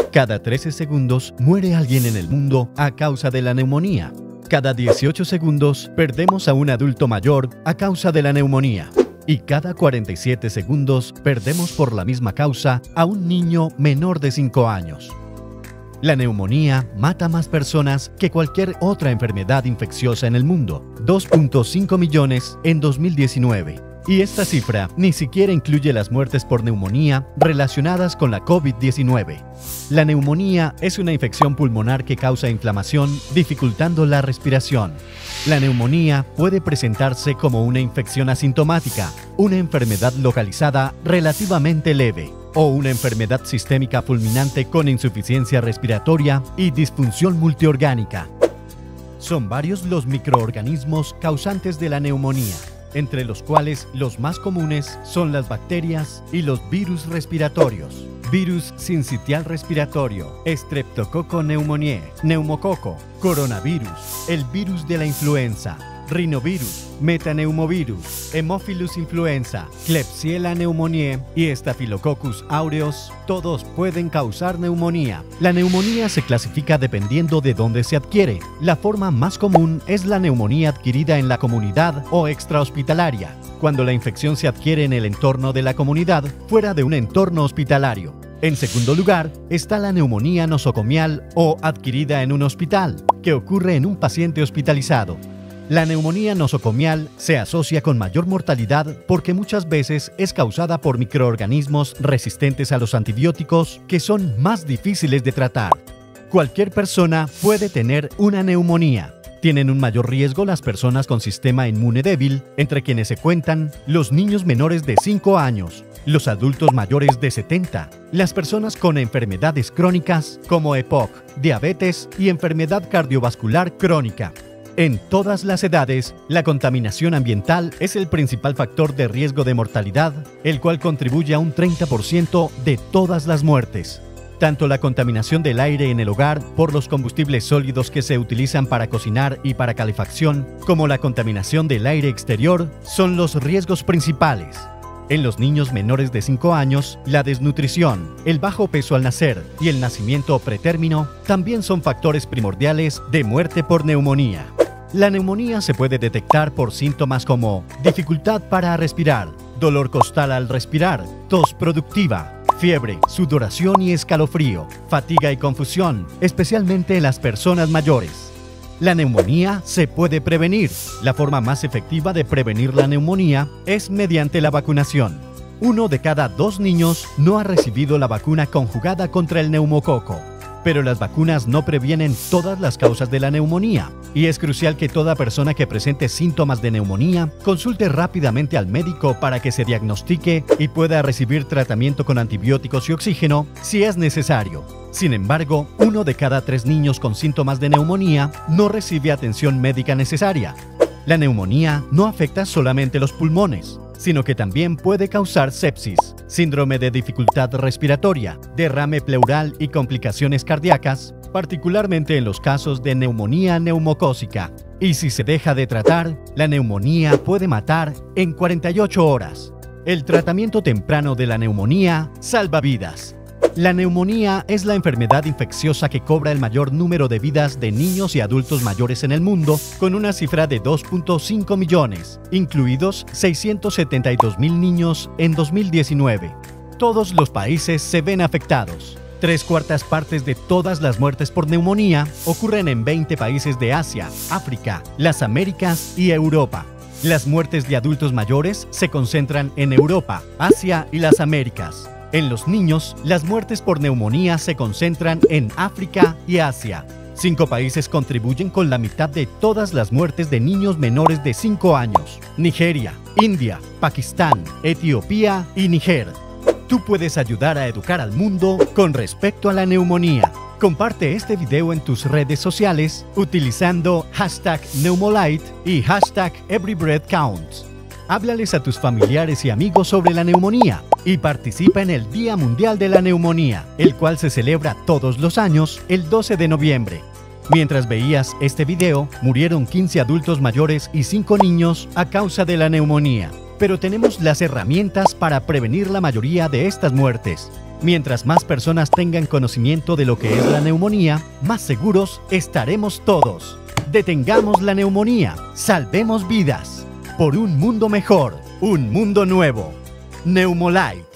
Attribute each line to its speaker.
Speaker 1: Cada 13 segundos muere alguien en el mundo a causa de la neumonía. Cada 18 segundos perdemos a un adulto mayor a causa de la neumonía. Y cada 47 segundos perdemos por la misma causa a un niño menor de 5 años. La neumonía mata más personas que cualquier otra enfermedad infecciosa en el mundo, 2.5 millones en 2019. Y esta cifra ni siquiera incluye las muertes por neumonía relacionadas con la COVID-19. La neumonía es una infección pulmonar que causa inflamación, dificultando la respiración. La neumonía puede presentarse como una infección asintomática, una enfermedad localizada relativamente leve, o una enfermedad sistémica fulminante con insuficiencia respiratoria y disfunción multiorgánica. Son varios los microorganismos causantes de la neumonía, entre los cuales los más comunes son las bacterias y los virus respiratorios. Virus sincitial respiratorio, Streptococcus pneumoniae, neumococo, coronavirus, el virus de la influenza, rinovirus, metaneumovirus, Haemophilus influenza, Klebsiella pneumoniae y Staphylococcus aureus, todos pueden causar neumonía. La neumonía se clasifica dependiendo de dónde se adquiere. La forma más común es la neumonía adquirida en la comunidad o extrahospitalaria, cuando la infección se adquiere en el entorno de la comunidad, fuera de un entorno hospitalario. En segundo lugar, está la neumonía nosocomial o adquirida en un hospital, que ocurre en un paciente hospitalizado. La neumonía nosocomial se asocia con mayor mortalidad porque muchas veces es causada por microorganismos resistentes a los antibióticos que son más difíciles de tratar. Cualquier persona puede tener una neumonía. Tienen un mayor riesgo las personas con sistema inmune débil, entre quienes se cuentan los niños menores de 5 años, los adultos mayores de 70, las personas con enfermedades crónicas como EPOC, diabetes y enfermedad cardiovascular crónica. En todas las edades, la contaminación ambiental es el principal factor de riesgo de mortalidad, el cual contribuye a un 30% de todas las muertes. Tanto la contaminación del aire en el hogar por los combustibles sólidos que se utilizan para cocinar y para calefacción, como la contaminación del aire exterior, son los riesgos principales. En los niños menores de 5 años, la desnutrición, el bajo peso al nacer y el nacimiento pretérmino también son factores primordiales de muerte por neumonía. La neumonía se puede detectar por síntomas como dificultad para respirar, dolor costal al respirar, tos productiva, fiebre, sudoración y escalofrío, fatiga y confusión, especialmente en las personas mayores. La neumonía se puede prevenir. La forma más efectiva de prevenir la neumonía es mediante la vacunación. 1 de cada 2 niños no ha recibido la vacuna conjugada contra el neumococo. Pero las vacunas no previenen todas las causas de la neumonía, y es crucial que toda persona que presente síntomas de neumonía consulte rápidamente al médico para que se diagnostique y pueda recibir tratamiento con antibióticos y oxígeno si es necesario. Sin embargo, 1 de cada 3 niños con síntomas de neumonía no recibe atención médica necesaria. La neumonía no afecta solamente los pulmones, sino que también puede causar sepsis, síndrome de dificultad respiratoria, derrame pleural y complicaciones cardíacas, particularmente en los casos de neumonía neumocócica. Y si se deja de tratar, la neumonía puede matar en 48 horas. El tratamiento temprano de la neumonía salva vidas. La neumonía es la enfermedad infecciosa que cobra el mayor número de vidas de niños y adultos mayores en el mundo, con una cifra de 2.5 millones, incluidos 672,000 niños en 2019. Todos los países se ven afectados. 3/4 partes de todas las muertes por neumonía ocurren en 20 países de Asia, África, las Américas y Europa. Las muertes de adultos mayores se concentran en Europa, Asia y las Américas. En los niños, las muertes por neumonía se concentran en África y Asia. 5 países contribuyen con la mitad de todas las muertes de niños menores de 5 años: Nigeria, India, Pakistán, Etiopía y Níger. Tú puedes ayudar a educar al mundo con respecto a la neumonía. Comparte este video en tus redes sociales utilizando #Neumolite y #EveryBreathCounts. Háblales a tus familiares y amigos sobre la neumonía y participa en el Día Mundial de la Neumonía, el cual se celebra todos los años el 12 de noviembre. Mientras veías este video, murieron 15 adultos mayores y 5 niños a causa de la neumonía. Pero tenemos las herramientas para prevenir la mayoría de estas muertes. Mientras más personas tengan conocimiento de lo que es la neumonía, más seguros estaremos todos. Detengamos la neumonía, salvemos vidas. Por un mundo mejor, un mundo nuevo. Neumolite.